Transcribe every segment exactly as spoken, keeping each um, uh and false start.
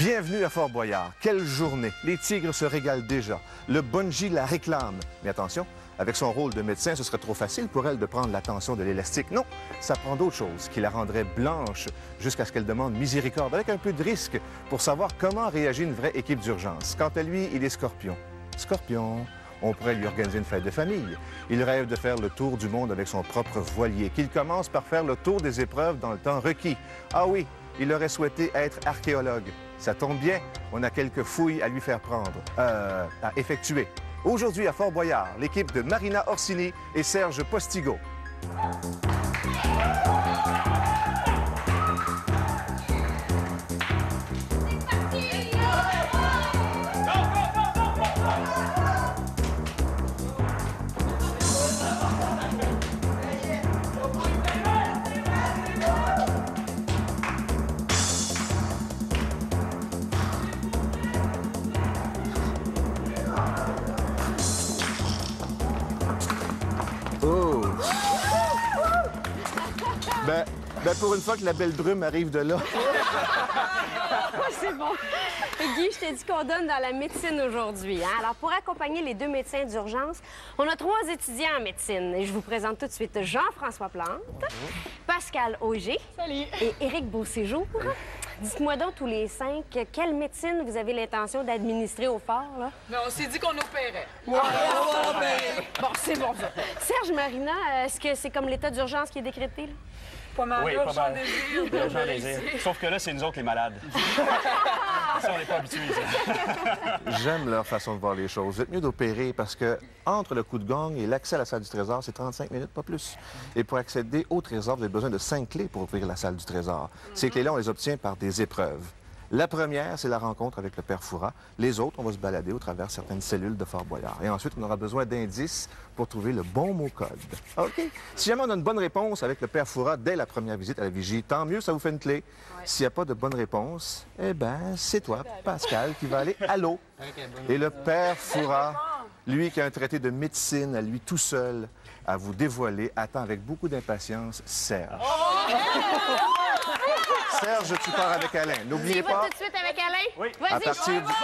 Bienvenue à Fort-Boyard. Quelle journée! Les tigres se régalent déjà. Le bungee la réclame. Mais attention, avec son rôle de médecin, ce serait trop facile pour elle de prendre l'attention de l'élastique. Non, ça prend d'autres choses qui la rendraient blanche jusqu'à ce qu'elle demande miséricorde, avec un peu de risque pour savoir comment réagit une vraie équipe d'urgence. Quant à lui, il est scorpion. Scorpion, on pourrait lui organiser une fête de famille. Il rêve de faire le tour du monde avec son propre voilier, qu'il commence par faire le tour des épreuves dans le temps requis. Ah oui, il aurait souhaité être archéologue. Ça tombe bien, on a quelques fouilles à lui faire prendre, euh, à effectuer. Aujourd'hui, à Fort-Boyard, l'équipe de Marina Orsini et Serge Postigo. Oh! Ben, ben, pour une fois que la belle brume arrive de là. C'est bon. Et Guy, je t'ai dit qu'on donne dans la médecine aujourd'hui. Hein? Alors, pour accompagner les deux médecins d'urgence, on a trois étudiants en médecine. Et je vous présente tout de suite Jean-François Plante, Pascal Auger Salut. Et Éric Beauséjour. Dites-moi donc, tous les cinq, quelle médecine vous avez l'intention d'administrer au fort, là? Mais on s'est dit qu'on opérait. Ouais, on va opérer. Bon, c'est bon, ça. Serge, Marina, est-ce que c'est comme l'état d'urgence qui est décrété, là? Pas mal, oui, urgent pas mal. désir. Urgent désir. Sauf que là, c'est nous autres les malades. Ça, on n'est pas habitués, ça. J'aime leur façon de voir les choses. Vous êtes mieux d'opérer parce que entre le coup de gong et l'accès à la salle du trésor, c'est trente-cinq minutes, pas plus. Et pour accéder au trésor, vous avez besoin de cinq clés pour ouvrir la salle du trésor. Ces clés-là, on les obtient par des épreuves. La première, c'est la rencontre avec le père Fouras. Les autres, on va se balader au travers certaines cellules de Fort-Boyard. Et ensuite, on aura besoin d'indices pour trouver le bon mot-code. OK? Si jamais on a une bonne réponse avec le père Fouras dès la première visite à la vigie, tant mieux, ça vous fait une clé. Ouais. S'il n'y a pas de bonne réponse, eh bien, c'est toi, Pascal, qui va aller à l'eau. Et le père Fouras, lui qui a un traité de médecine à lui tout seul à vous dévoiler, attend avec beaucoup d'impatience Serge. Serge, tu pars avec Alain. N'oubliez pas... tout de suite avec Alain? Oui. À partir du...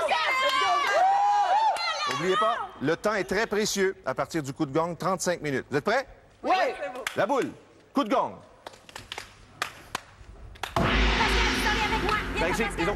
N'oubliez pas, le temps est très précieux. À partir du coup de gong, trente-cinq minutes. Vous êtes prêts? Oui! La boule. Coup de gong. Ben, ici, dis donc.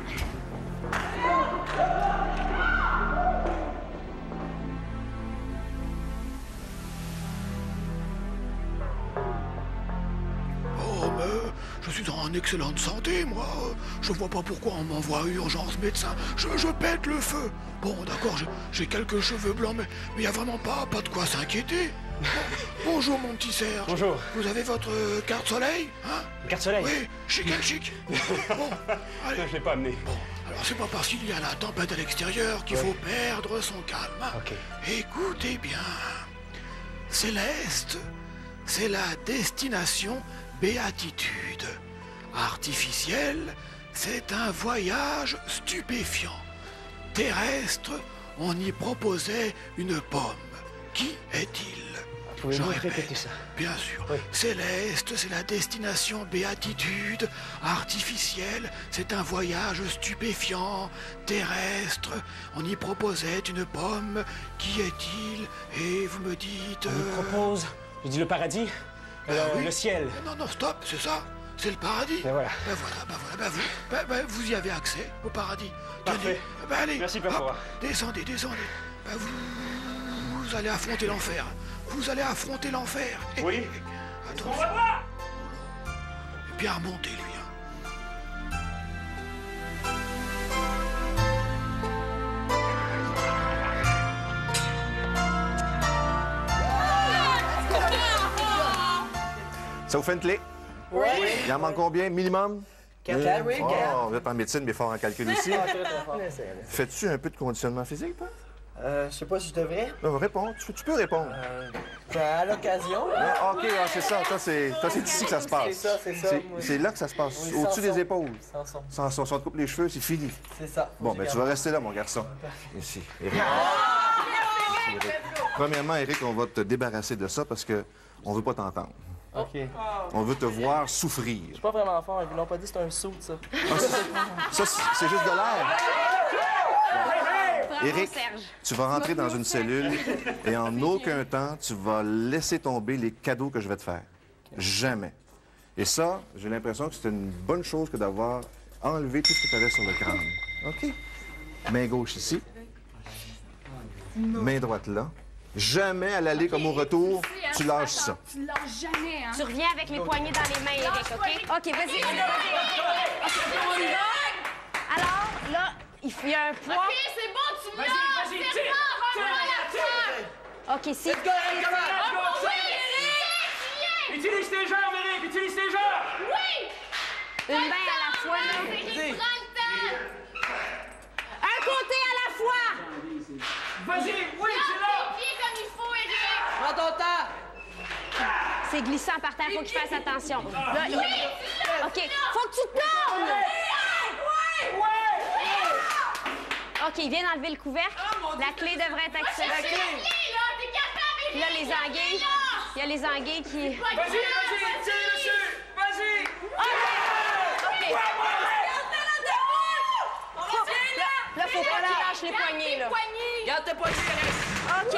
Oh, mais je suis en excellente santé, moi. Je vois pas pourquoi on m'envoie à urgence médecin. Je, je pète le feu. Bon, d'accord, j'ai quelques cheveux blancs, mais il n'y a vraiment pas, pas de quoi s'inquiéter. Bon, bonjour, mon petit Serge. Bonjour. Vous avez votre euh, carte soleil, hein? Carte soleil? Oui, chic and chic. Bon, allez. Non, je l'ai pas amené. Bon, alors c'est pas parce qu'il y a la tempête à l'extérieur qu'il ouais. faut perdre son calme. Hein? OK. Écoutez bien. Céleste, c'est la destination béatitude. Artificielle, c'est un voyage stupéfiant. Terrestre, on y proposait une pomme. Qui est-il? Pouvez-vous répéter ça? Bien sûr. Oui. Céleste, c'est la destination béatitude. Artificielle, c'est un voyage stupéfiant. Terrestre, on y proposait une pomme. Qui est-il? Et vous me dites... On nous euh, propose, je dis le paradis, ben le, oui. le ciel. Non, non, stop, c'est ça. C'est le paradis. Ben voilà. Ben voilà, ben voilà, ben vous, ben, ben vous y avez accès au paradis. Parfait. Tenez, ben allez. Merci, Père hop, Fouras. descendez, descendez. Ben vous, vous allez affronter l'enfer. Vous allez affronter l'enfer. Et- Oui. et- Attention. On va voir! Bien remonté, lui. Hein. Ça vous fait une clé? Oui! Il en manque combien, minimum? Quatre, oui, Oh, quatre. vous êtes en médecine, mais fort en calcul aussi. Fais-tu un peu de conditionnement physique, toi? Euh, je sais pas si je devrais. Non, réponds. Tu, tu peux répondre. Euh, ben, à l'occasion. Ah, OK, ah, c'est ça. Toi, c'est toi, c'est ici que ça se passe. C'est ça, c'est ça, C'est moi. c'est là que ça se passe. Oui, Au-dessus sans des son. épaules. Sans son. Sans son, si on te coupe les cheveux, c'est fini. C'est ça. Bon, Faut ben que tu je vas rester là, mon garçon. Ici. Éric. Éric. Premièrement, Éric, on va te débarrasser de ça parce que on veut pas t'entendre. OK. On veut te voir souffrir. Je suis pas vraiment fort, ils l'ont pas dit, c'est un saut, ça. Ah, ça, ça, c'est juste de l'air. Bravo, Éric, Serge. tu vas rentrer dans une cellule et en aucun temps, tu vas laisser tomber les cadeaux que je vais te faire. Jamais. Et ça, j'ai l'impression que c'est une bonne chose que d'avoir enlevé tout ce que tu avais sur le crâne. OK? Main gauche ici. Main droite là. Jamais à l'aller comme au retour, tu lâches ça. Tu lâches jamais, hein? Tu reviens avec les poignées dans les mains, Éric, OK? OK, vas-y, vas-y. On y va. Alors, là, il y a un poids. OK, c'est bon, tu me lâches! vas-y, C'est tire, bon, rends-moi la terre! OK, si. Oh, oui, Éric! Utilise tes jambes, Éric! Utilise tes jambes! Oui! Une main à la fois, là. Éric, prends le temps! Un côté à la fois. Vas-y! Oui, tu Lâche l'as! tes pieds comme il faut, Éric! Prends ton temps! C'est glissant par terre, faut qu'il fasse attention. Là, il... OK, faut que tu tournes. OK, il vient d'enlever le couvercle. La clé devrait être accessible. La clé, là! T'es capable, Éric! Là, les anguilles. Il y a les anguilles qui... Vas-y, vas-y! Tire dessus! Vas-y! OK. Là, faut pas qu'il lâche les poignets, là. Garde tes poignets, Éric! OK.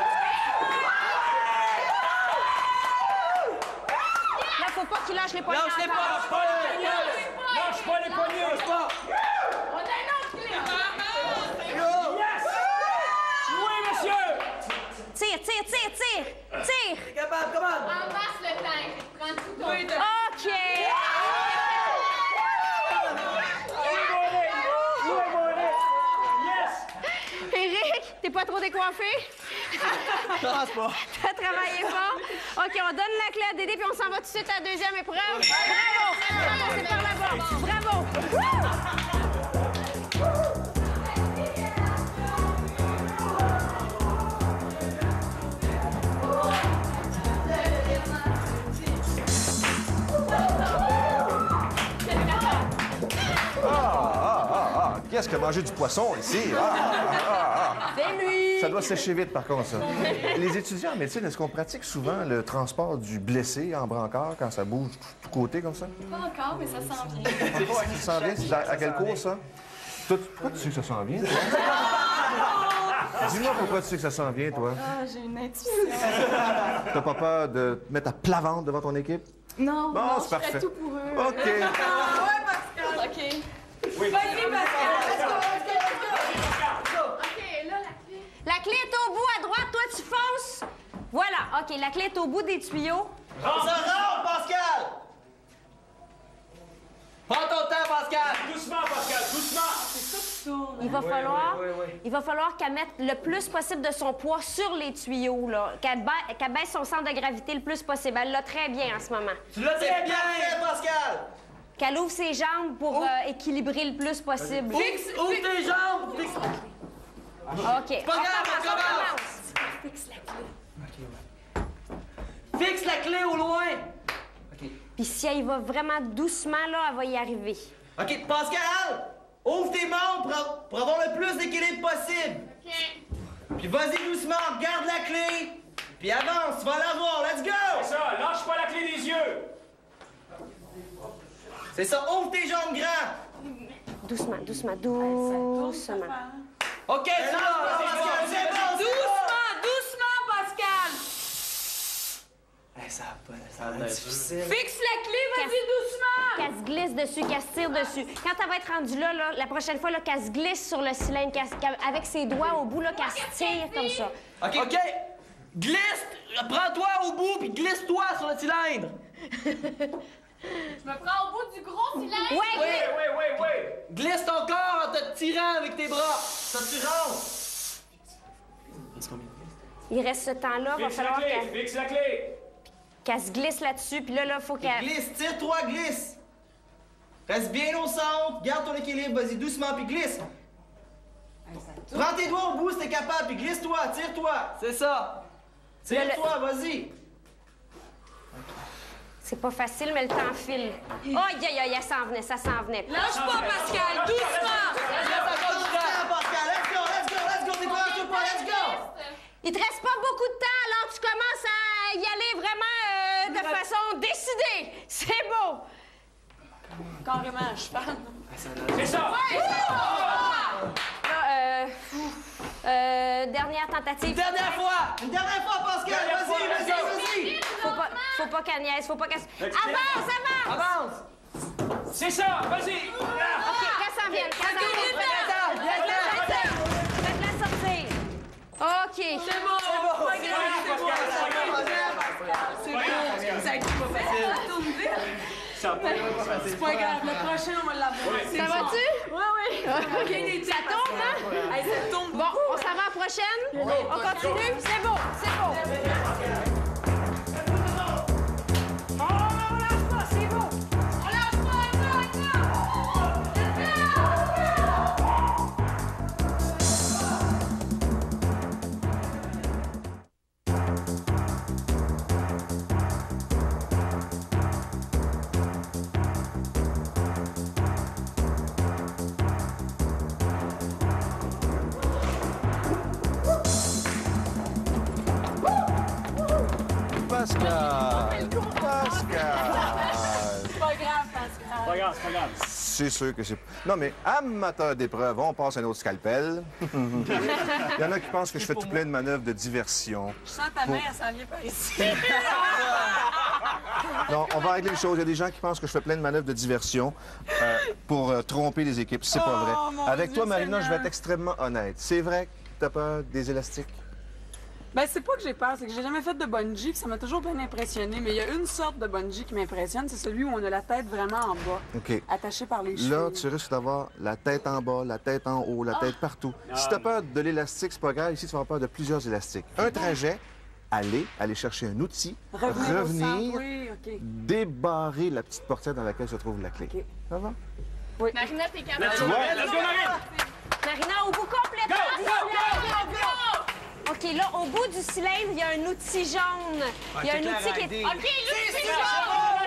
Là, faut pas qu'il lâche les poignets. Lâche les encore. pas! Lâche pas! Lâche pas les poignets! Lâche pas! On a un autre clé! Yes! Oui, monsieur! Tire, tire, tire, tire. Tire. T'es capable, commande! Embrasse le temps, Éric. Prends tout ton temps. OK. Yes! Éric, t'es pas trop décoiffé? Je pense pas. T'as travaillé fort? OK, on donne la clé à Dédé, puis on s'en va tout de suite à la deuxième épreuve. Bravo! Bravo, c'est par là-bas. Bravo! Wouh! Qu'est-ce qui a mangé du poisson ici? Ah, ah, ah, ah. C'est lui! Ça doit sécher vite, par contre, ça. Les étudiants en médecine, est-ce qu'on pratique souvent le transport du blessé en brancard quand ça bouge tout côté comme ça? Pas encore, mais ça s'en vient. Ça s'en vient? C'est à, à quel cours, ça? Toi, tu- pourquoi tu sais que ça s'en vient, toi? Dis-moi pourquoi tu sais que ça s'en vient, toi. Ah, j'ai une intuition. T'as pas peur de te mettre à plat ventre devant ton équipe? Non, Bon, non, c'est je ferais parfait. tout pour eux. OK. OK. Oui. Vas-y, Pascal, let's go, let's go, let's go! OK, là, la clé. La clé est au bout, à droite. Toi, tu fonces. Voilà. OK, la clé est au bout des tuyaux. Ça rentre, Pascal! Prends ton temps, Pascal! Doucement, Pascal, doucement! Il va falloir, oui, oui. il va falloir qu'elle mette le plus possible de son poids sur les tuyaux, là. Qu'elle ba- qu'elle baisse son centre de gravité le plus possible. Elle l'a très bien en ce moment. Tu l'as très bien, Pascal! Qu'elle ouvre ses jambes pour euh, équilibrer le plus possible. Fixe, ouvre tes jambes! Fixe. OK. Pas On grave, commence, on on commence. commence. Fixe la clé au loin! Puis si elle y va vraiment doucement, là, elle va y arriver. OK, Pascal! Ouvre tes membres pour, pour avoir le plus d'équilibre possible! OK. Puis vas-y doucement, regarde la clé! Puis avance, tu vas l'avoir, let's go! C'est ça, lâche pas la clé des yeux! C'est ça, ouvre tes jambes grand! Doucement, doucement, doucement. OK, c'est bon, Pascal, c'est bon! Doucement, doucement, Pascal! Hey, ça va pas, ça va être difficile. Fixe la clé, vas-y, doucement! Qu'elle se glisse dessus, qu'elle se tire dessus. Quand elle va être rendue là, là la prochaine fois, là, qu'elle se glisse sur le cylindre, qu'elle se- qu'elle- avec ses doigts au bout, là, qu'elle se tire comme ça. OK, OK! Glisse! Prends-toi au bout, puis glisse-toi sur le cylindre! Je me prends au bout du gros cylindre. Ouais, Oui, oui, oui, oui! Glisse ton corps en te tirant avec tes bras! Ça, tu rentres! il reste ce temps-là, va Fixe la falloir clé, qu'elle fixe la clé! qu'elle se glisse là-dessus, puis là, là, faut qu'elle... Glisse, tire-toi, glisse! Reste bien au centre, garde ton équilibre, vas-y doucement, puis glisse! Prends tes doigts au bout si t'es capable, puis glisse-toi, tire-toi! C'est ça! Tire-toi, vas-y! C'est pas facile, mais le temps file. Aïe, aïe, aïe, ça s'en venait, ça s'en venait. Lâche pas, Pascal, doucement! Laisse encore du temps, Pascal! Let's go, let's go, let's go! Décourage pas, let's go! Il te reste pas beaucoup de temps, alors tu commences à y aller vraiment euh, de façon décidé! C'est beau! Carrément un cheval. C'est ça! Là, euh, euh, dernière tentative. Une dernière fois! Une dernière fois, Pascal! Dernière fois, Vas-y, let's vas-y, go. vas-y! Faut pas, faut pas qu'elle niaise, faut pas qu'elle... Let's Avance, avance! Avance! C'est ça! Vas-y! OK, qu'elle s'en vienne, qu'elle s'en vienne. Faites-la sortir. OK. C'est bon! C'est pas grave, c'est pas grave. C'est bon! Ça a été pas facile. Ça tourne vite. C'est pas grave, le prochain, on va l'avoir. Ça va-tu? Oui, oui. OK, Ça tombe, hein? Hey, ça tombe. Bon, on s'en va à la prochaine? On continue? C'est beau, c'est beau. Oh, on lâche pas, c'est beau. On lâche pas, on lâche Pascal! Pascal! C'est pas grave, Pascal. C'est pas grave, c'est pas grave. C'est sûr que c'est... Non, mais amateur d'épreuve, on passe à un autre scalpel. Il y en a qui pensent que je fais tout plein de manœuvres de diversion. Je sens ta mère, ça vient par ici. Non, on va régler les choses. Il y a des gens qui pensent que je fais plein de manœuvres de diversion euh, pour euh, tromper les équipes. C'est pas vrai. Oh, mon Avec Dieu toi, Marina, Seigneur. je vais être extrêmement honnête. C'est vrai que t'as peur des élastiques? Ben, c'est pas que j'ai peur, c'est que j'ai jamais fait de bungee, puis ça m'a toujours bien impressionné. Mais il y a une sorte de bungee qui m'impressionne, c'est celui où on a la tête vraiment en bas, OK. attachée par les cheveux. Là, tu risques d'avoir la tête en bas, la tête en haut, la tête partout. Si t'as peur de l'élastique, c'est pas grave. Ici, tu vas avoir peur de plusieurs élastiques. Un trajet, aller, aller chercher un outil, Revenir, au revenir, centre, oui, OK. débarrer la petite portière dans laquelle se trouve la clé. OK. Ça va? Oui. Marina, t'es capable. Let's go, let's go, Marine! Marina, au bout complètement Go, du go, cylindre. OK, là, au bout du cylindre, il y a un outil jaune. Il y a un outil qui est... OK, l'outil jaune!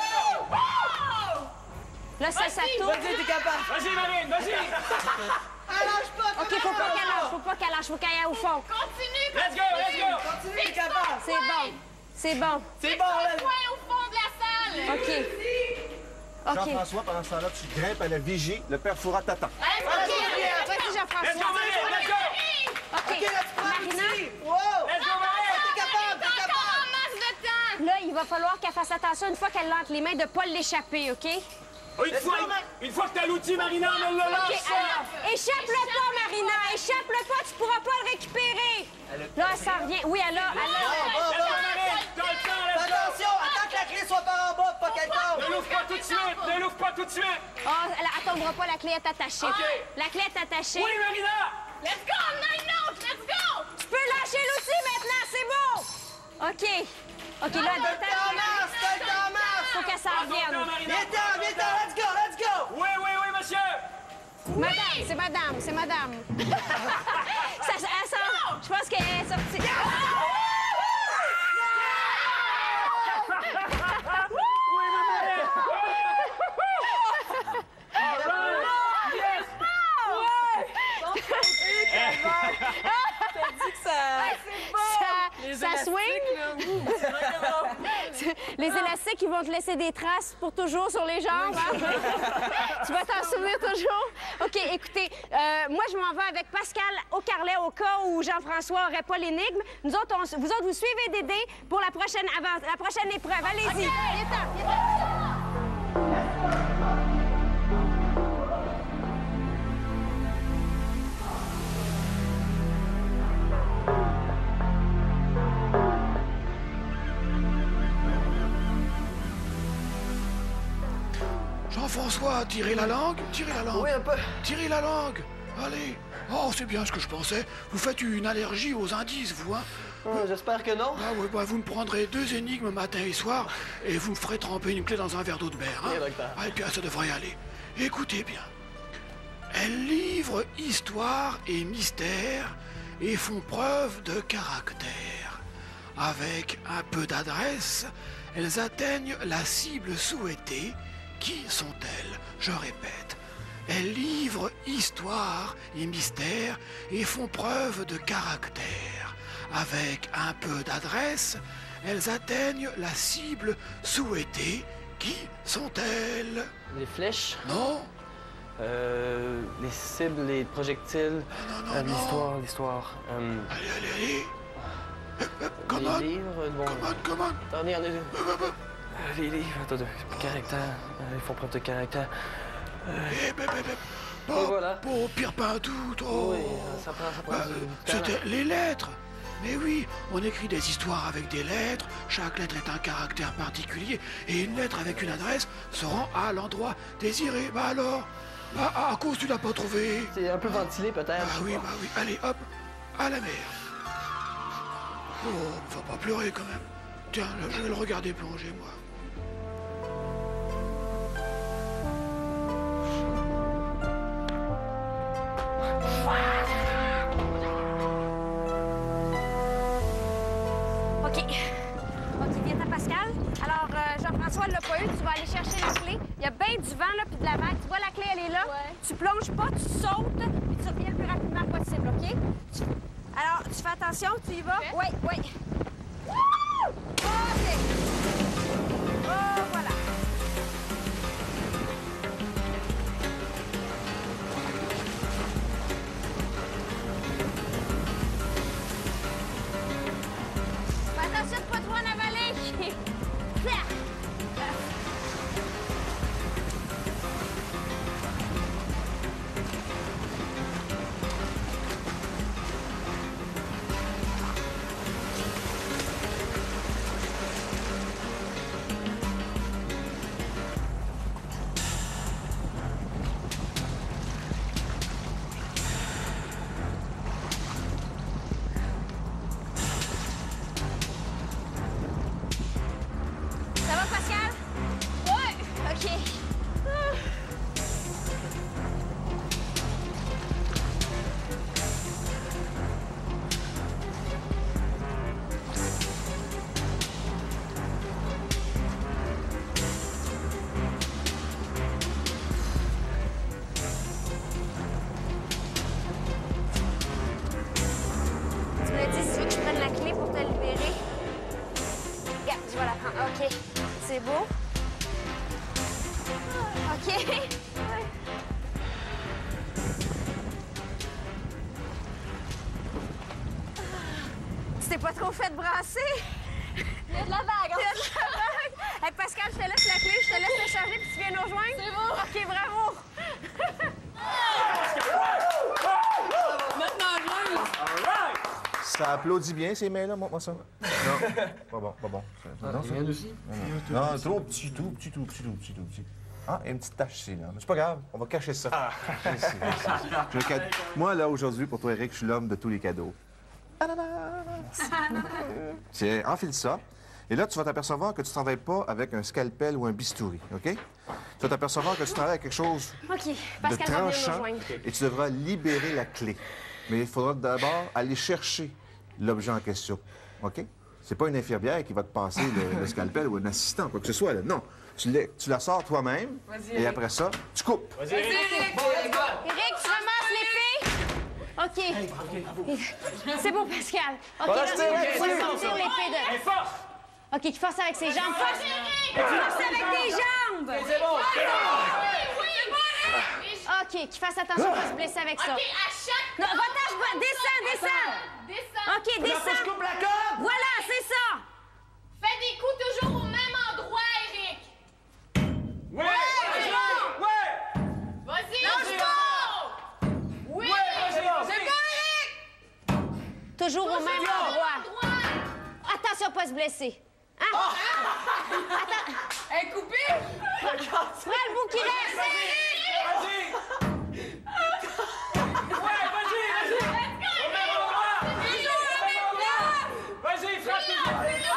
Là, ça, ça tourne. Vas-y, t'es capable! Vas-y, Marine, vas-y! Lâche pas! OK, faut pas qu'elle lâche, faut pas qu'elle lâche, faut qu'elle aille au fond. Continue, Let's go, let's go! Continue, t'es capable! C'est bon. C'est bon. C'est bon, là! point au fond de la salle! OK. OK. Jean-François, pendant ce temps-là, tu grimpes à la vigie. Le père Fouras t'attend. OK, vas-y, Let's go, Jean-François. Marine, let's go! OK, OK, là, tu prends Marina, l'outil! Wow! Let's go, Marine! T'es capable, t'es Encore capable! en masse de temps! là, il va falloir qu'elle fasse attention une fois qu'elle l'a entre les mains de pas l'échapper, OK? Une fois, une fois que t'as l'outil, Marina, on le OK, lâche! alors, échappe-le pas, Marina. Échappe-le pas, tu pourras pas le récupérer. Là, elle s'en revient. Oui, elle a... Elle a... Let's go, Marine! T'as le temps, let's go! Attention, attends que la clé soit par en bas, pas qu'elle tombe! Ne l'ouvre pas tout de suite! Ne l'ouvre pas tout de suite! Oh, elle, elle tombera pas, la clé est attachée. OK. La clé est attachée. Oui, Marina! Let's go! On a une autre! Let's go! Tu peux lâcher l'outil maintenant, c'est bon. OK. OK, là, elle T'as le temps en détache. masse, t'as le temps en masse! Faut qu'elle s'en revienne. Viens-t'en, viens-t'en, let's go, let's go! Oui, oui, oui, monsieur! Madame, c'est madame, c'est madame. ça, ça, elle sort. Je pense qu'elle est sortie. T'as dit que ça... Ça, Les ça élastiques, swing. là, ouh, c'est vraiment- Les élastiques, ils vont te laisser des traces pour toujours sur les jambes. Hein? Tu vas t'en souvenir toujours. OK, écoutez, euh, moi, je m'en vais avec Pascal au carlet au cas où Jean-François n'aurait pas l'énigme. Nous autres, on, vous autres, vous suivez Dédé pour la prochaine, avant, la prochaine épreuve. Allez-y. Viens-t'en, viens-t'en. Jean-François, tirez la langue, tirez la langue. Oui, un peu. Tirez la langue. Allez. Oh, c'est bien ce que je pensais. Vous faites une allergie aux indices, vous, hein? Hum, J'espère que non. Ah oui, bah, vous me prendrez deux énigmes matin et soir et vous me ferez tremper une clé dans un verre d'eau de mer. Hein? Oui, docteur. Ah, et puis ah, ça devrait aller. Écoutez bien. Elles livrent histoire et mystère et font preuve de caractère. Avec un peu d'adresse, elles atteignent la cible souhaitée. Qui sont-elles? Je répète. Elles livrent histoire et mystère et font preuve de caractère. Avec un peu d'adresse, elles atteignent la cible souhaitée, qui sont-elles? Les flèches? Non? Euh, les cibles, les projectiles. Non, non, euh, non. L'histoire, l'histoire. Euh, Allez, allez, allez. Hop, hop, come les on. livres, bon. Come on, come on. Attendez, attendez. Hop, hop, hop. Euh, les livres, attendez. Caractère. Euh, ils font preuve de caractère. Eh, hop, hop, hop. Et Oh, voilà. oh, pire pas tout. Oh. Oui, ça prend, ça prend Bah, du temps. C'était les lettres. Mais oui, on écrit des histoires avec des lettres. Chaque lettre est un caractère particulier. Et une lettre avec une adresse se rend à l'endroit désiré. Bah alors, bah, à cause tu l'as pas trouvé. C'est un peu ventilé, peut-être. Ah oui, bah oui. Allez, hop, à la mer. Oh, faut pas pleurer quand même. Tiens, là, je vais le regarder plonger, moi. OK. OK, viens à Pascal. Alors, euh, Jean-François l'a pas eu. Tu vas aller chercher la clé. Il y a bien du vent, là, puis de la vague. Tu vois, la clé, elle est là. Ouais. Tu plonges pas, tu sautes, puis tu reviens le plus rapidement possible, OK? Tu- Alors, tu fais attention, tu y vas? Ok. Oui, oui. Wouh! OK. Oh, voilà. Fais attention de pas trop en avaler. Ça va, Pascal? Ouais. OK. Ah. Tu me l'as dit si tu veux que je prenne la clé pour te libérer. Regarde, je vais la prendre. OK. C'est beau. OK. Ouais. Tu t'es pas trop fait brasser? Il y a de la vague. Il y a de la vague. Hey, Pascal, je te laisse la clé, je te laisse te charger puis tu viens nous rejoindre. C'est bon. OK, bravo. Maintenant, je Ça applaudit bien, ces mains-là, montre-moi ça. Non, pas bon, pas bon. Non, Rien aussi. non, trop petit, tout petit, tout petit, tout petit, tout petit. Ah, il y a une petite tache ici, là. Mais c'est pas grave, on va cacher ça. Ici, ici. Je vais cad- Moi, là, aujourd'hui, pour toi, Eric, je suis l'homme de tous les cadeaux. Tiens, enfile ça. Et là, tu vas t'apercevoir que tu ne travailles pas avec un scalpel ou un bistouri, OK? Tu vas t'apercevoir que tu travailles avec quelque chose OK, de Pascal va venir nous tranchant rejoindre. et tu devras libérer la clé. Mais il faudra d'abord aller chercher l'objet en question, OK? C'est pas une infirmière qui va te passer le, le scalpel ou un assistant, quoi que ce soit, là. Non. Tu, l'as- tu la sors toi-même et après ça, tu coupes. Vas-y, Eric. Bon, let's go. Eric, tu ramasses l'épée? OK. C'est bon, Pascal. OK, Bon, là, je tu tire, vas ok, sortir c'est bon, l'épée de... Et force. OK, qu'il force avec ses jambes. Force, force avec tes jambes. C'est bon. OK, qu'il fasse attention à pas se blesser avec ça. OK, à chaque... Non, va-t'en, va- descends, descends. Descends. OK, Là, faut que je descends. coupe la corde. Voilà, c'est ça. Fais des coups toujours au même endroit, Eric. Ouais. c'est bon. Ouais. Vas-y. Lâche pas. Oui. Vas-y, vas-y. C'est bon, Eric. Toujours au même bien. endroit. Endroit. Attention à pas se blesser. Hein? Attends, Elle est coupée. prends le bout qui reste. Vas-y. Ouais, vas-y, vas-y. Au même endroit. Vas-y, frappe toujours.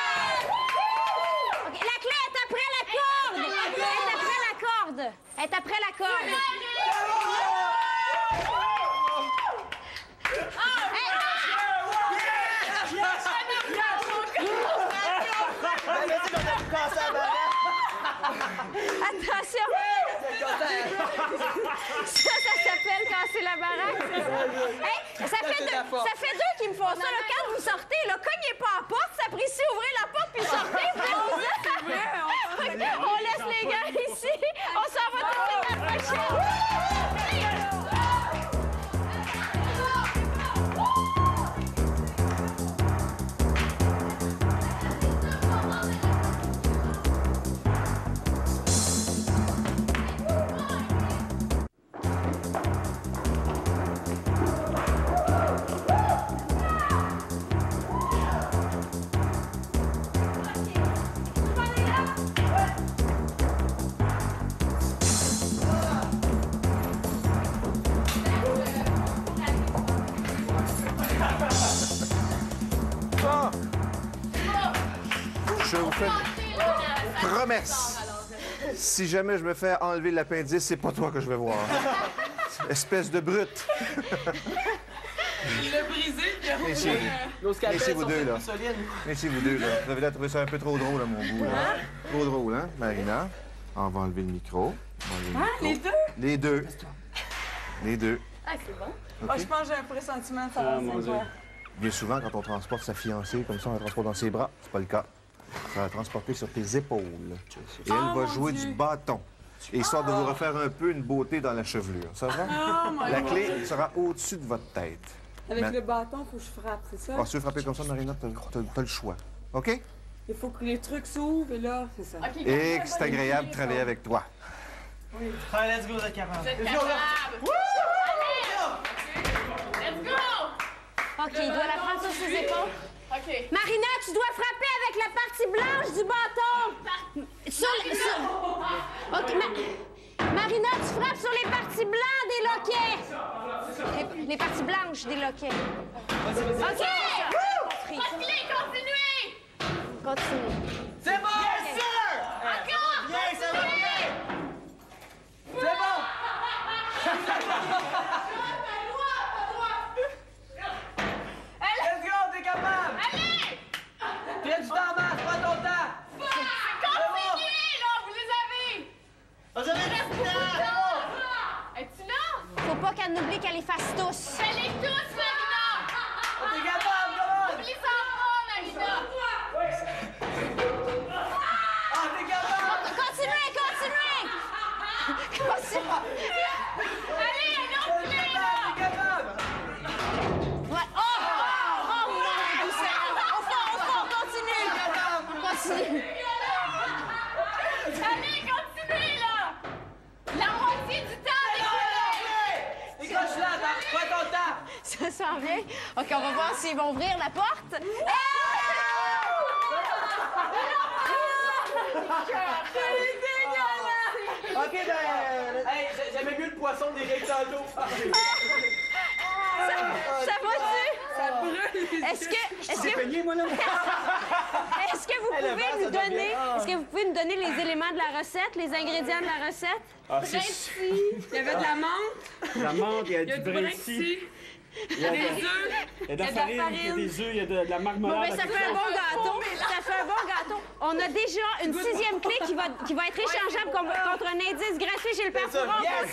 OK, la clé est après la corde. Elle est après la corde. Elle est après la corde. Attention! Ça, ça s'appelle casser la baraque, c'est ça? Hey, Ça fait, deux, ça fait deux qui me font ça. Là, quand vous sortez, là, cognez pas à la porte, Sapristi, ouvrez la porte puis sortez. Puis vous... vrai, on... on laisse les gars ici. On s'en va tout de suite à la prochaine. Je vous fais une promesse. Si jamais je me fais enlever l'appendice, c'est pas toi que je vais voir. Espèce de brute. Il l'a brisé, puis après... Ici, ici vous deux, là. Ici, vous deux, là. Vous avez trouvé ça un peu trop drôle, à mon goût, là. Trop drôle, hein, Marina? On va enlever le micro. On va enlever le micro. Ah, les deux? Les deux. Les deux. Ah, c'est bon. Ah, je pense que j'ai un pressentiment de savoir c'est quoi. Bien souvent, quand on transporte sa fiancée, comme ça, on la transporte dans ses bras. C'est pas le cas. Ça va la transporter sur tes épaules. Et elle Oh, va mon jouer Dieu. du bâton. Histoire de vous refaire un peu une beauté dans la chevelure. Ça va? Oh, my La God. clé sera au-dessus de votre tête. Avec Ma- le bâton, il faut que je frappe, c'est ça? Ah, si tu veux frapper comme ça, Marina, t'as, t'as- t'as le choix. OK? Il faut que les trucs s'ouvrent, et là, c'est ça. OK, Et que c'est agréable de travailler avec toi. Allez, let's go, Zach quarante. Vous êtes capable. Let's go! OK, il doit la prendre sur ses épaules. OK. Marina, tu dois frapper avec la partie blanche du bâton. Sur les... sur- OK, Ma- Marina, tu frappes sur les parties blancs des loquets. Les, les parties blanches des loquets. OK! Continuez, continuez! Continue. C'est bon! Yes, sir! Encore! Bien, ça va bien! C'est bon! Let's go, t'es capable! Allez! Viens du temps en masse, prends ton temps! Continuez, là! Vous les avez! On se reste du temps! Es-tu là? Faut pas qu'elle n'oublie qu'elle les fasse tous. Fais-les tous, Marina! T'es capable, come Oublie ça pas, Marina! on! Ah, t'es capable! Continuez, continuez! Continuez! Allez, un autre T'es clé, capable, là! t'es capable! Ouais. Oh! Oh, mon Dieu, Seigneur. Au fond, au fond, continue! Continue. Allez, continuez, là! La moitié du temps, les Décroche-la, prends ton temps! Ça s'en vient. OK, on va voir s'ils vont ouvrir la porte. OK, ben... Hey, j'ai- j'aimais mieux le poisson des rectangles. Ça va-tu? Ça brûle. Est-ce que, est-ce que, moi, là. est-ce que vous Hey, le pouvez verre, nous ça doit donner, bien. est-ce que vous pouvez nous donner les éléments de la recette, les ingrédients de la recette? Ah, c'est Il y avait de la menthe, la menthe, il y a il y a du du break ici. break Il y a des de- œufs, il y a de la il y a de la farine, il y a farine. des œufs, il y a de, de la Bon, marmelade. ben, ça fait un bon gâteau. Ça fait un bon gâteau. On a déjà une sixième clé qui va, qui va être échangeable com- contre un indice gratuit chez le Père Fouron. Yes!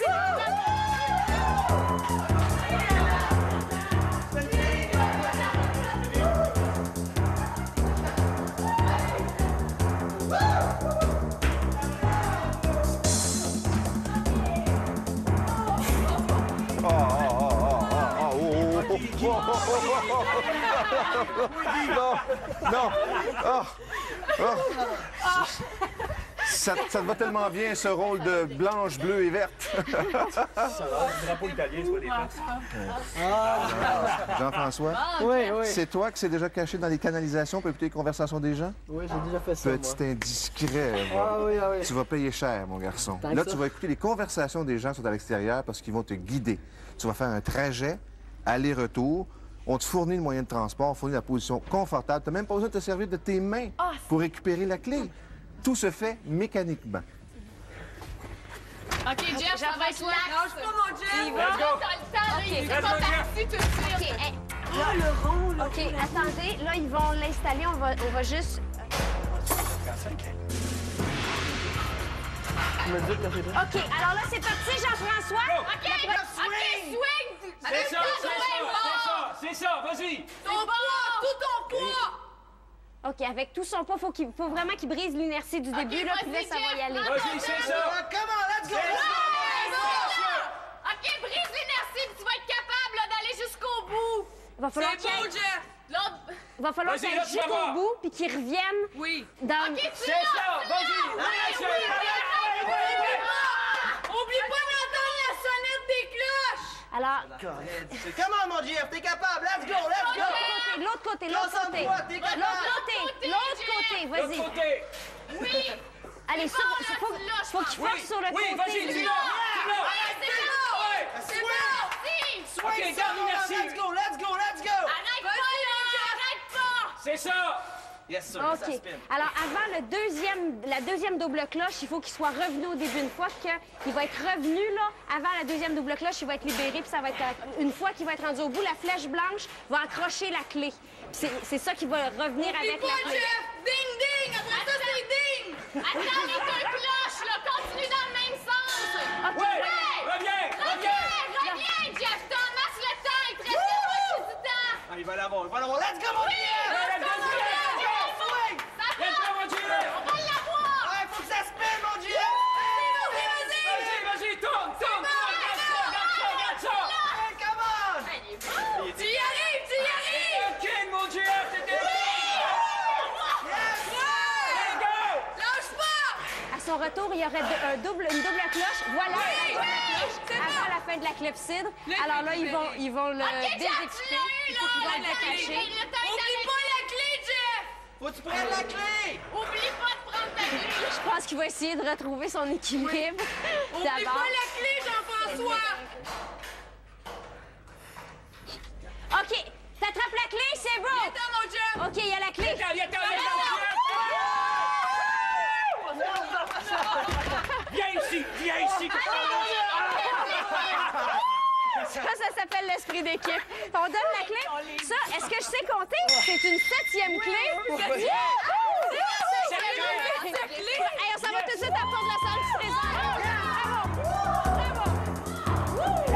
Oh, oh, oh, oh, oh, oh, oh, oh, oh, oh, non, non, oh, oh. Ça, ça te va tellement bien, ce rôle de blanche, bleue et verte. Le drapeau italien, c'est pas des faces. Jean-François, Oui, oui. c'est toi qui s'est déjà caché dans les canalisations pour écouter les conversations des gens? Oui, j'ai déjà fait ça, moi. Petit indiscret. va. Ah oui, ah oui. Tu vas payer cher, mon garçon. Tant que Là, ça. tu vas écouter les conversations des gens qui sont à l'extérieur parce qu'ils vont te guider. Tu vas faire un trajet, aller-retour. On te fournit le moyen de transport, on fournit la position confortable. Tu n'as même pas besoin de te servir de tes mains pour récupérer la clé. Tout se fait mécaniquement. OK, Jeff, ça va être là. lâche pas mon Jeff! T'as le temps, là, il est pas parti tout de OK, suite. hey, là, le rond, là. OK, attendez. Là, ils vont l'installer. On va, on va juste... Tu me dis quand c'est prêt? OK, alors là, c'est parti, Jean-François. OK, OK, swing! C'est ça, c'est ça, c'est ça, c'est ça, vas-y! Ton poids, tout ton poids! OK, avec tout son poids, il faut, qu'il- faut vraiment qu'il brise l'inertie du début, là, puis là, ça va y aller. Vas-y, c'est ça! Come on, let's go! OK, brise l'inertie, puis tu vas être capable là, d'aller jusqu'au bout. Il va falloir C'est qu'il beau, aille- Jeff! L'autre... il va falloir Vas-y, qu'il là, aille tu vas jusqu'au voir. bout, puis qu'il revienne Oui. dans... OK, tu C'est ça, vas-y! Oublie pas d'entendre la sonnette des cloches! Alors, Come on, mon Jeff, t'es capable! Let's go, let's go! de l'autre côté, de l'autre côté, l'autre côté. Concentre-toi, t'es capable! L'autre côté, l'autre côté, L'autre vas-y. côté! Oui! Allez, ça, là, faut, tu l'as, je faut qu'il pense. force sur le Oui, vas-y, côté. tu l'as! Tu l'as! C'est bon! C'est bon! OK, garde l'inertie! Let's go, let's go, let's go! Arrête pas, là! Arrête pas! C'est ça! Yes, sir, ça OK. spin. Alors, avant le deuxième, la deuxième double cloche, il faut qu'il soit revenu au début. Une fois qu'il va être revenu, là, avant la deuxième double cloche, il va être libéré, puis ça va être... euh, Une fois qu'il va être rendu au bout, la flèche blanche va accrocher la clé. Puis C'est c'est ça qui va revenir Oublie avec pas, la clé. Jeff! Ding, ding! Après ça, c'est ding! Attends les deux cloches, là! Continue dans le même sens! OK. Ouais! Ouais! Reviens! Reviens! Reviens! Reviens, Jeff! T'en masses le temps! Il te reste la moitié du temps! Ah, il va l'avoir, il va l'avoir. Let's go, mon Jeff! Let's go, mon Jeff! Swing! Ça Let's va! go, mon Dieu! On va l'avoir! Ouais, faut que ça spin, mon Jeff! Vas-y, vas-y, tourne, tourne, tourne! Regarde ça, regarde ça, regarde ça! Hey, come on! Il est bon! Tu y arrives, tu y arrives! Le king, mon Dieu! C'était... Yes! Let's go! Lâche pas! À son retour, il y aurait de- un double, une double cloche. Voilà, Oui, la double oui, cloche c'est avant bon. la fin de la clepsydre. Le Alors là, ils vont, libérer. ils vont le OK, Jeff, tu déséquiper. l'as eu, Il là! faut qu'il va La le clé, détacher. le temps est Oublie arrêté. pas la clé, Jeff! Faut que tu prennes la clé! Oublie pas de prendre ta clé! Je pense qu'il va essayer de retrouver son équilibre. Oublie D'abord. pas la clé, Jean-François! OK, t'attrapes la clé, c'est bon. Attends, mon Jeff! OK, il y a la clé. Viens, viens, viens, viens, viens ici, viens ici! Ça, ça s'appelle l'esprit d'équipe. On donne la clé. Ça, est-ce que je sais compter? C'est une septième clé. Yeah! Septième Septième clé. Hey, on s'en va tout de suite à la porte de la salle du trésor. Bravo! Bravo!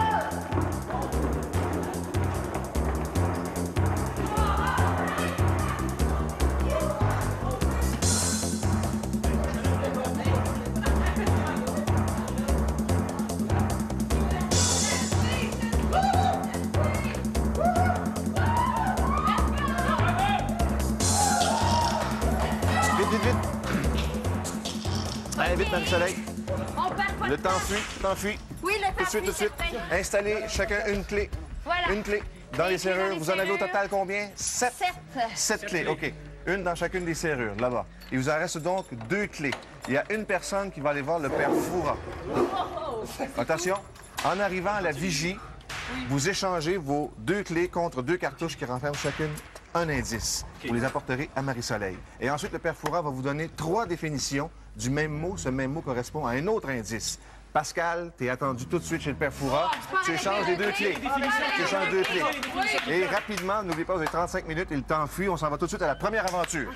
Vite, vite, vite. Allez, vite, Marie-Soleil. On perd pas de Le temps fuit, le temps fuit. Oui, le temps Tout de suite, tout de suite. Installez chacun une clé. Voilà. Une clé. Dans Des les clés dans serrures, les vous en avez au serrures. total combien? Sept. Sept. Sept clés, OK. Une dans chacune des serrures, là-bas. Il vous en reste donc deux clés. Il y a une personne qui va aller voir le père Foura. Attention, en arrivant à la vigie, vous échangez vos deux clés contre deux cartouches qui renferment chacune un indice. Vous les apporterez à Marie-Soleil. Et ensuite, le père Foura va vous donner trois définitions du même mot. Ce même mot correspond à un autre indice. Pascal, tu es attendu tout de suite chez le père Foura. Tu échanges les deux clés. Tu échanges deux clés. Et rapidement, n'oubliez pas, vous avez trente-cinq minutes et le temps fuit. On s'en va tout de suite à la première aventure.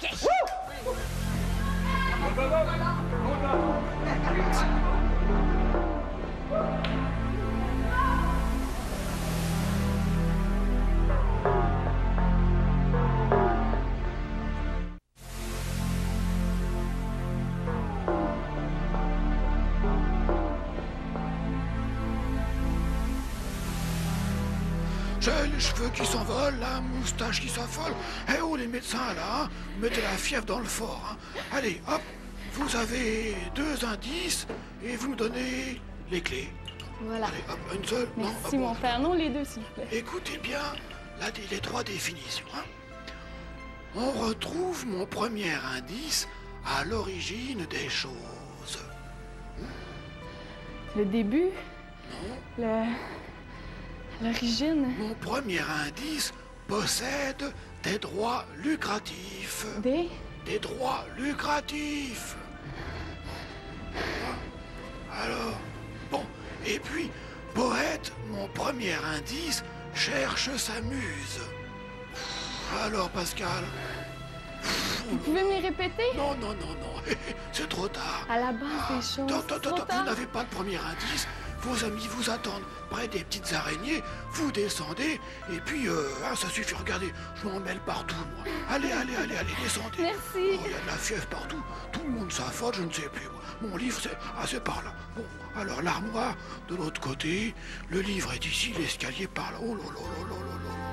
J'ai les cheveux qui s'envolent, la moustache qui s'affole. Eh oh, les médecins, là, hein, mettez la fièvre dans le fort. Hein. Allez, hop, vous avez deux indices et vous me donnez les clés. Voilà. Allez, hop, une seule. Non, hop, Merci, mon père. Non, les deux, s'il vous plaît. Écoutez bien là, les trois définitions. Hein. On retrouve mon premier indice à l'origine des choses. Le début, Non, le... l'origine mon premier indice possède des droits lucratifs. des... Des droits lucratifs. Alors, bon, et puis, poète, mon premier indice, cherche sa muse. Alors, Pascal, Vous pouvez me les répéter? Non, non, non, non. C'est trop tard. À la base des choses. Attends, attends, Trop attends, tard. vous n'avez pas de premier indice. Vos amis vous attendent près des petites araignées, vous descendez, et puis, euh, ah, ça suffit, regardez, je m'en mêle partout, moi. Allez, allez, allez, allez, descendez. Merci. Oh, il y a de la fièvre partout, tout le monde s'affole, je ne sais plus, moi. Mon livre, c'est ah, c'est par là. Bon, alors l'armoire, de l'autre côté, le livre est ici, l'escalier par là. Oh là là là là là là.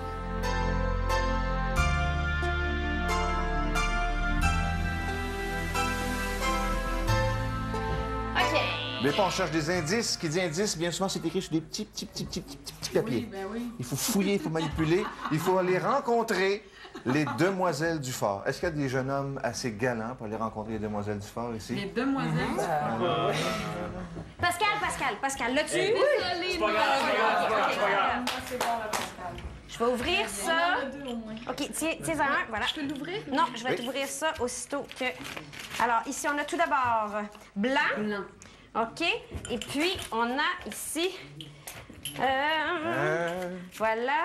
Mais pas on cherche des indices. Qui dit indice, bien souvent, c'est écrit sur des petits, petits, petits, petits, petits, petits papiers. Oui, ben oui. Il faut fouiller, il faut manipuler, il faut aller rencontrer les demoiselles du fort. Est-ce qu'il y a des jeunes hommes assez galants pour aller rencontrer les demoiselles du fort ici? Les demoiselles. Ah, Pascal, Pascal, Pascal, l'as-tu? Désolée, C'est pas grave, c'est pas grave, c'est pas grave, c'est pas grave. C'est bon, la Pascal. Je vais ouvrir ça. OK, tiens, tiens un, voilà. Je peux l'ouvrir? Non, je vais Oui. t'ouvrir ça aussitôt que... Alors, ici, on a tout d'abord blanc. Blanc. OK. Et puis, on a ici... euh, Euh, Voilà.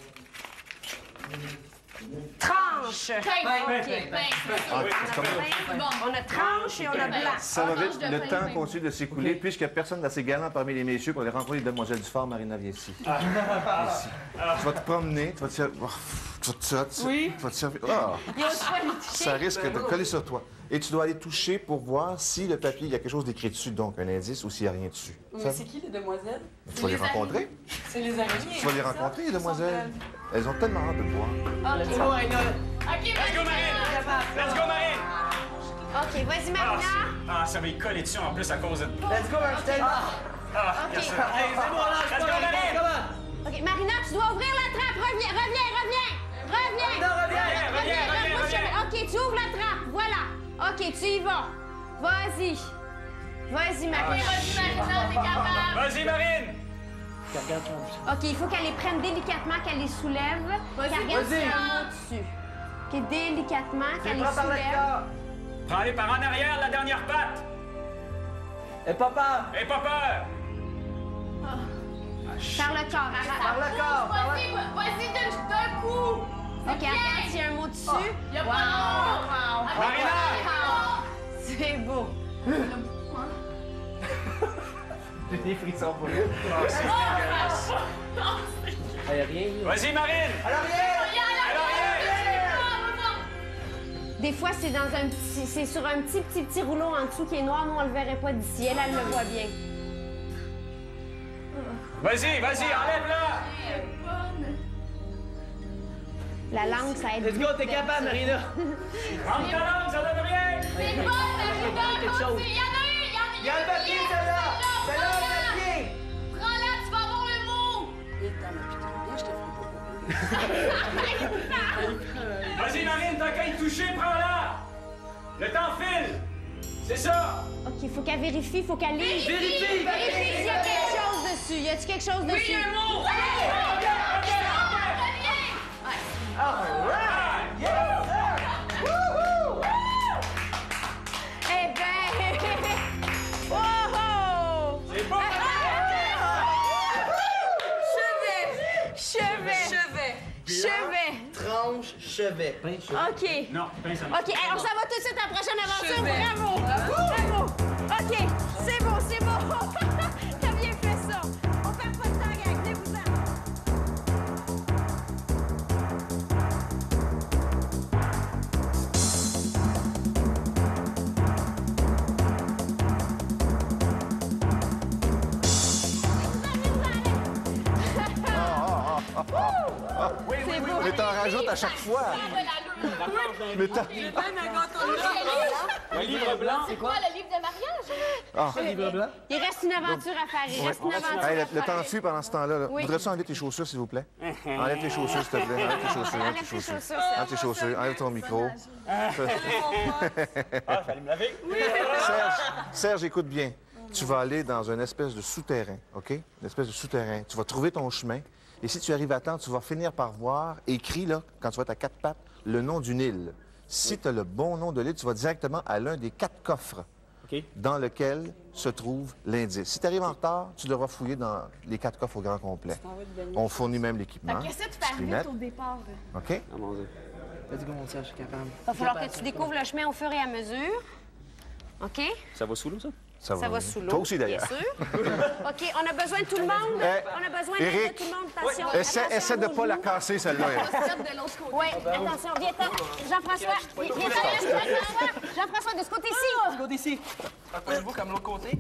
Tranche. Pain, Ben, OK, ben, pain. ah, c'est comme- On a tranche et on a blanc. Ça va vite, Tranche de le pain, temps pain. continue de s'écouler, puisqu'il n'y a personne d'assez galant parmi les messieurs pour aller rencontrer les demoiselles du fort. Marina, viens ici. Ici. Tu vas te promener, tu vas te servir... oh, tu vas te servir... Oui. Tu vas te servir... Ah, Il y a le choix de toucher. ça risque de coller sur toi. Et tu dois aller toucher pour voir si le papier, il y a quelque chose d'écrit dessus, donc un indice, ou s'il n'y a rien dessus. Mais Ça- c'est qui les demoiselles? Tu vas les rencontrer. C'est les araignées. Tu vas les rencontrer, les demoiselles. Elles ont tellement hâte de te voir. Let's go, Aïna. OK, Let's go, Marine! Let's go, Marine! OK, vas-y, Ah, Marina. c'est- ah, ça va y coller dessus en plus à cause de... Let's go, Martin! Ah, yes, sir. Hey, c'est bon, là, Let's go, Marine! OK, Marina, tu dois ouvrir la trappe. Reviens, reviens, reviens. Reviens. Non, reviens! Reviens, reviens, rebouche reviens. le- OK, tu ouvres la trappe. Voilà. OK, tu y vas. Vas-y. Vas-y, Marina. Vas-y, Marina, t'es capable. Vas-y, Marine! OK, il faut qu'elle les prenne délicatement, qu'elle les soulève. Qu'elle regarde s'il y a un mot dessus. OK, délicatement, qu'elle les Prends par le soulève. corps! Prends-les par en arrière de la dernière patte! Et papa! Aie pas peur! Par le corps. Par arrête. le corps! par le- Vas-y, vas-y d'un d'un coup. OK, regarde s'il y a un mot dessus. Y a Wow. pas de Marina! C'est beau. J'ai des frissons pour lui. Oh, c'est dégueulasse. Ah, y'a rien. Vas-y, Marine! Alors, rien! Alors, Des fois, c'est dans un petit, c'est sur un petit, petit, petit rouleau en dessous qui est noir. Nous, on le verrait pas d'ici. Elle, elle le voit bien. Vas-y, vas-y, enlève-la! La langue, ça aide. Let's go, t'es capable, Marina! Prends ta langue, ça donne rien! C'est bon, Marina, continue. Y en a une, y en a une. Y'a le papier, celle-là! Celle-là, le papier! Prends-la, tu vas avoir le mot. Vas-y, Marine, t'as qu'à y toucher, prends-la! Le temps file! C'est ça! OK, il faut qu'elle vérifie, il faut qu'elle lise. Vérifie! Vérifie s'il y a quelque chose dessus. Y a-tu quelque chose dessus? Oui, un mot. Eh ben! Oh! oh! C'est bon! Chevet! Chevet! Chevet. Chevet! Tranche, chevet. OK. Non, ben ça OK, hey, on s'en va tout de suite à la prochaine aventure. Chevet. Bravo! Bravo! OK, c'est beau, c'est beau. T'as bien fait ça. On perd pas de temps, gang. Venez-vous-en. Oui, oui, oui. Mais t'en rajoutes à chaque fois. Mais t'en... Le livre blanc, c'est Quoi, le livre de mariage? Ah. Livre blanc? Il reste une aventure à faire. Il reste une aventure Hey, à le, le faire. temps fuit pendant ce temps-là. Là. Oui. Voudrais-tu enlever tes chaussures, s'il vous plaît? Enlève tes chaussures, s'il te plaît. Enlève tes chaussures. Enlève tes chaussures. Enlève tes chaussures. Enlève ton micro. Ah, fallait me laver? Serge, Serge, écoute bien. Tu vas aller dans une espèce de souterrain, OK? Une espèce de souterrain. Tu vas trouver ton chemin. Et si tu arrives à temps, tu vas finir par voir, écrit, là, quand tu vas être à quatre pattes, le nom d'une île. Si tu as le bon nom de l'île, tu vas directement à l'un des quatre coffres OK. dans lequel se trouve l'indice. Si tu arrives en retard, tu devras fouiller dans les quatre coffres au grand complet. On fournit même l'équipement. Après ça, tu petites fais lunettes. vite au départ. OK? Ah, mon Dieu. Let's go, mon Serge, je suis capable. Il va falloir que tu découvres le chemin au fur et à mesure. OK? Ça va sous l'eau, ça? Ça, Ça va sous l'eau. Toi aussi, d'ailleurs. Bien sûr. OK, on a besoin de tout le monde. Eh, On a besoin Éric, de tout le monde. Attention. Essaie, Attention, essaie de vos pas la genoux. casser, celle-là. Oui, attention, viens-t'en. Jean-François, viens-t'en. Jean-François, Jean-François, de ce côté-ci. Let's go d'ici. Accrochez-vous comme l'autre côté.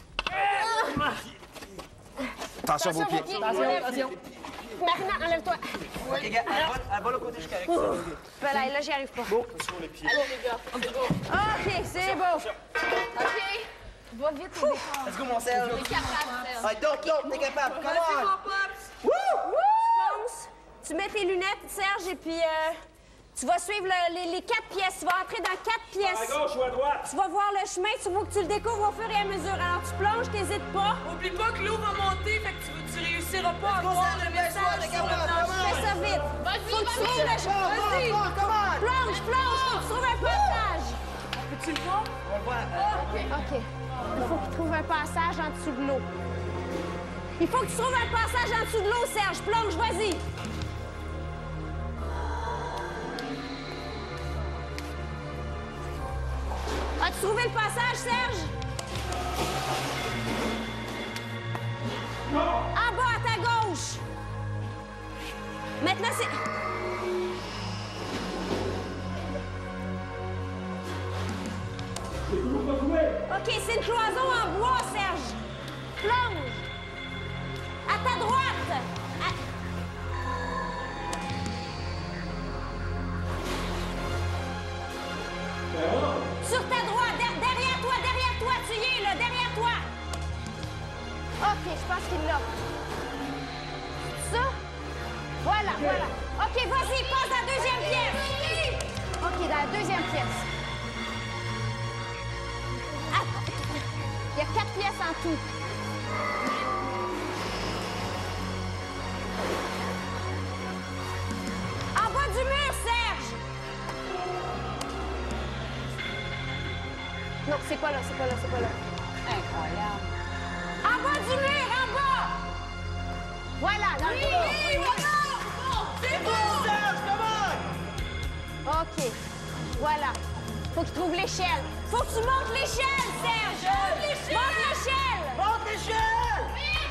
Attention, vos pieds. Attention, attention. Marina, enlève-toi. OK, gars, elle va, elle va l'autre côté, je suis correct. Voilà, et là, j'y arrive pas. Bon, sur les pieds. Allez, les gars, c'est beau. OK, c'est beau. OK. Va vite, on défend. Let's go, mon Serge. T'es capable, Serge. Allez, donc, donc, t'es capable. Come Vas-y, on. mon pops! Fonce. Tu mets tes lunettes, Serge, et puis euh, tu vas suivre le- les, les quatre pièces. Tu vas entrer dans quatre À pièces. gauche ou à droite? Tu vas voir le chemin, tu veux que tu le découvres au fur et à mesure. Alors, tu plonges, t'hésites pas. Oublie pas que l'eau va monter, fait que tu, tu réussiras pas à Let's go, voir Serge, le bien sûr, message t'es sur le capable, plancher. Fais ça vite. Vas-y, Faut que tu vas-y. trouves le chemin. Vas-y. Plonge, plonge, faut que tu trouves un passage. Peux-tu le voir? On le voit. euh, OK. Il faut qu'il trouve un passage en dessous de l'eau. Il faut que tu trouves un passage en dessous de l'eau, Serge. Plonge, vas-y. As-tu trouvé le passage, Serge? En bas, à ta gauche. Maintenant, c'est... OK, c'est une cloison en bois, Serge. Plonge. À ta droite. À- Sur ta droite, der- derrière toi, derrière toi, tu y es, là, derrière toi. OK, je pense qu'il l'a. Ça? Voilà, voilà. OK, vas-y, passe à la deuxième pièce. OK, dans la deuxième pièce. Ah, il y a quatre pièces en tout. En bas du mur, Serge! Non, c'est pas là, c'est pas là, c'est pas là. Incroyable. En bas du mur, en bas! Voilà, dans le bas. Oui, voilà! C'est bon! Serge, come on! OK. Voilà. Faut que tu trouves l'échelle. Faut que tu montes l'échelle, Serge! Monte l'échelle! Monte l'échelle!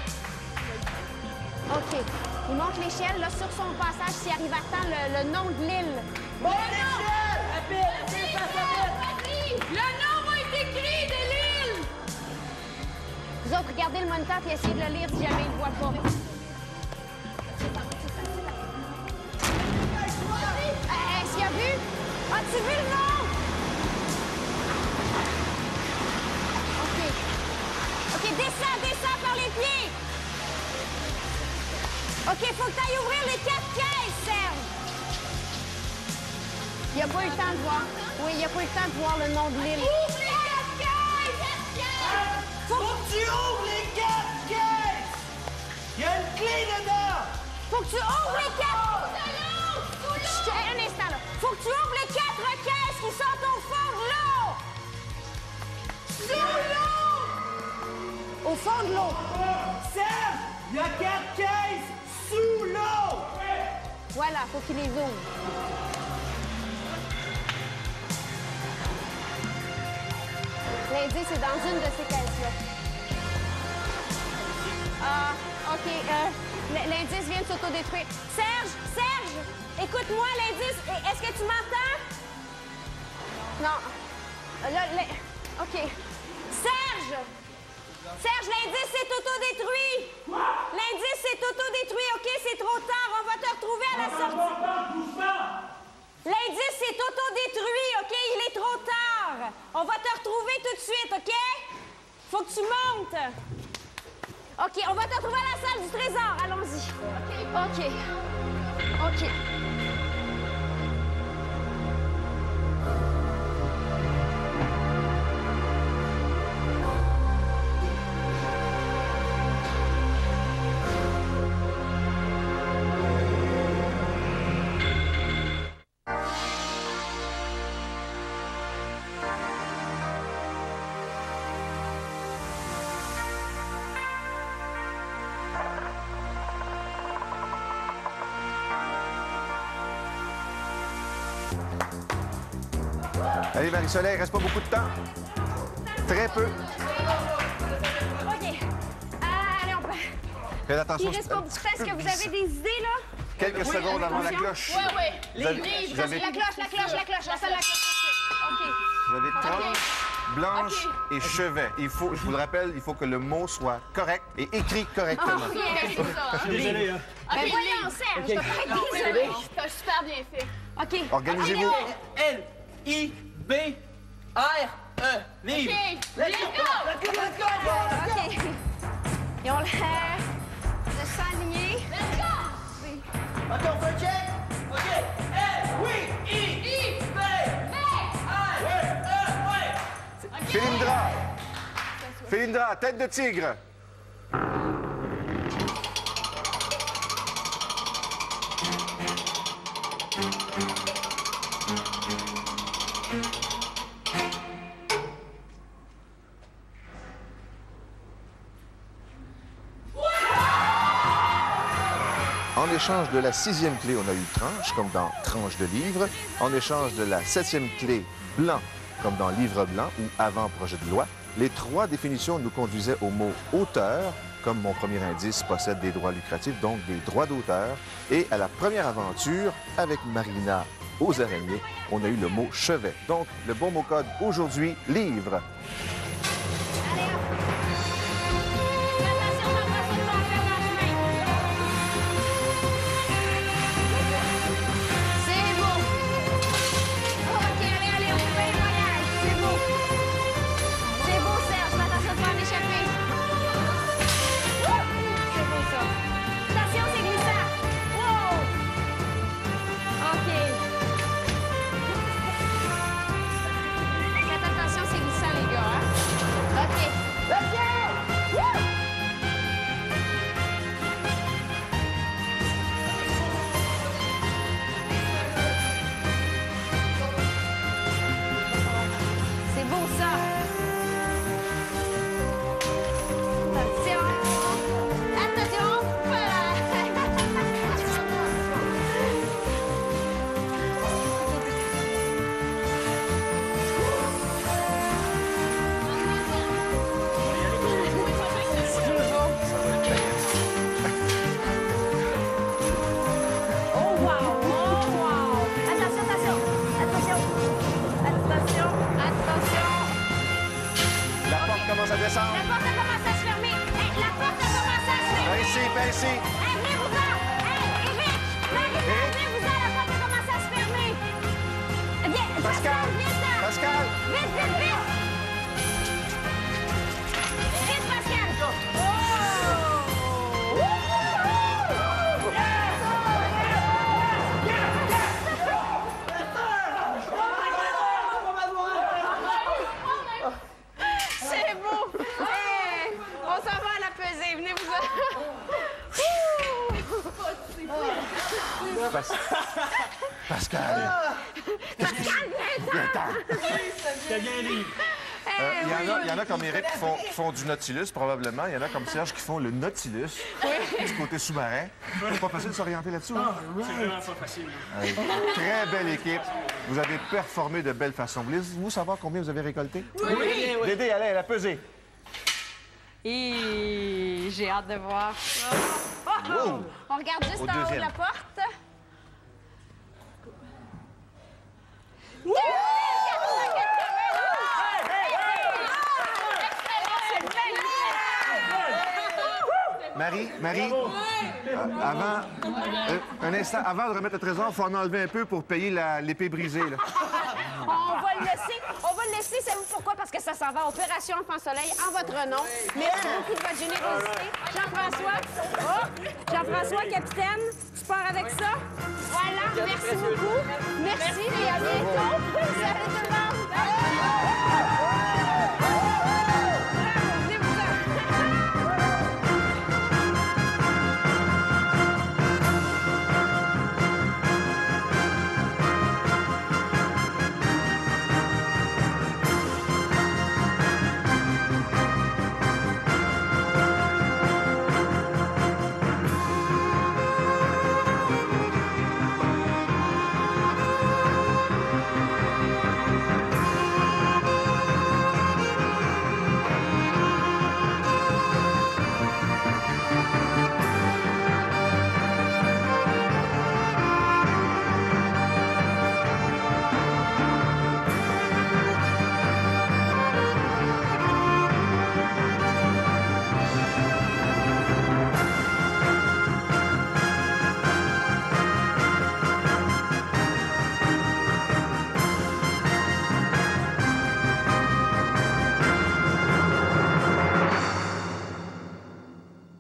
OK. Il monte l'échelle. Là, sur son passage, s'il arrive à temps, le, le nom de l'île. Monte l'échelle! Rapide, rapide, passe rapide! Le nom va être écrit de l'île. Vous autres, regardez le moniteur et essayez de le lire si jamais il ne voit pas. Euh, Est-ce qu'il a vu? As-tu vu le nom? OK. OK, descends, descends par les pieds. OK, faut que tu ailles ouvrir les quatre caisses, Serge. Il n'a pas eu le temps de voir. Oui, il n'a pas eu le temps de voir le nom de l'île. Ouvre les quatre caisses. Faut que tu ouvres les quatre caisses! Il y a une clé dedans! Faut que tu ouvres les quatre... Chut, un instant, là. Faut que tu ouvres les quatre caisses qui sont au fond de l'eau. Sous l'eau! Au fond de l'eau. Serge, il y a quatre caisses sous l'eau! Voilà, faut qu'il les ouvre. L'indice est dans une de ces caisses-là. Ah, OK. euh, l- L'indice vient de s'autodétruire. Serge, Serge, écoute-moi, l'indice. Est-ce que tu m'entends? Non. Là, l'in- OK. Serge! Serge, l'indice s'est autodétruit! L'indice s'est autodétruit, OK? C'est trop tard. On va te retrouver à la sortie. L'indice s'est autodétruit, OK? Il est trop tard. On va te retrouver tout de suite, OK? Faut que tu montes. OK, on va te retrouver à la salle du trésor. Allons-y. OK. OK. OK. Allez, Marie-Soleil, il reste pas beaucoup de temps. Très peu. OK. Euh, allez, on peut... Faites attention. Il reste pas beaucoup de temps. Est-ce que vous avez des idées, là? Quelques Oui, secondes avant la attention. cloche. Ouais, ouais. Vous avez- livres, vous avez- La cloche, la cloche, la cloche. La seule, la cloche. OK. Vous avez tronche, blanche OK. et chevet. Il faut, je vous le rappelle, il faut que le mot soit correct et écrit correctement. OK, c'est ça. Je suis désolé, hein. Ben voyons, Serge, t'as pas été désolé. T'as super bien fait. OK. Organisez-vous. L, I, B, R, E. Livre. OK, Let's let's go. go! Let's go. OK. Ils ont l'air de s'aligner. Let's go! OK, on fait un check. OK. L, oui, I, I, B, B, R, E, ouais. Philindra. Philindra, tête de tigre. En échange de la sixième clé, on a eu tranche, comme dans tranche de livre. En échange de la septième clé, blanc, comme dans livre blanc ou avant projet de loi. Les trois définitions nous conduisaient au mot auteur, comme mon premier indice possède des droits lucratifs, donc des droits d'auteur. Et à la première aventure, avec Marina aux araignées, on a eu le mot chevet. Donc, le bon mot code aujourd'hui, livre. Allez, hop. Attention, Jean-François, tu vas faire dans le chemin. C'est beau. OK, allez, allez, on fait le voyage. C'est beau. C'est beau, Serge. Fais attention de pas en échapper. Wouh! C'est beau, ça. Attention, c'est glissant. Wow! OK. Faites attention, c'est glissant, les gars. Hein? OK. Let's go! Woo! C'est beau, ça. Attention. Attention. Voilà. Oh, wow! Oh, wow! Attention, attention! Attention! Attention! Attention! La porte commence à descendre. La porte a commencé à se fermer! Hey, la porte a commencé à se fermer! Ici, ici. Hey, venez-vous-en! Hey, Éric! Marie, Éric? venez-vous-en! La porte a commencé à se fermer! Viens! Pascal! Viens-t'en! Pascal! Vite, vite, vite! Vite, Pascal! Oh! C'est beau! Hey, on s'en va à la pesée, venez-vous-en! Pas- Pascal! Pascal, viens-t'en! T'as bien dit. Euh, Il y, en a- il y en a comme Eric qui font, qui font du Nautilus, probablement. Il y en a comme Serge qui font le Nautilus, du côté sous-marin. C'est pas facile de s'orienter là-dessus. hein? C'est vraiment pas facile. Allez. Très belle équipe. Vous avez performé de belle façon. Voulez-vous savoir combien vous avez récolté? Oui, oui. Dédé, allez, elle a pesé. Et j'ai hâte de voir. Wow. On regarde juste Au en haut de deuxième. la porte. Marie, Marie, euh, avant, euh, un instant, avant de remettre le trésor, il faut en enlever un peu pour payer la- l'épée brisée. Là. On va le laisser. On va le laisser, savez-vous pourquoi? Parce que ça s'en va à Opération Enfant Soleil en votre nom. Merci beaucoup de votre générosité. Jean-François. Oh, Jean-François, capitaine, tu pars avec ça? Voilà, merci beaucoup. Merci et à bientôt.